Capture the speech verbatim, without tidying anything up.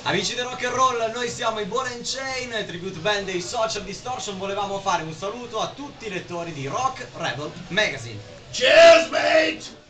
Amici del rock and roll, noi siamo i Ball and Chain, tribute band dei Social Distortion. Volevamo fare un saluto a tutti i lettori di Rock Rebel Magazine. Cheers, mate!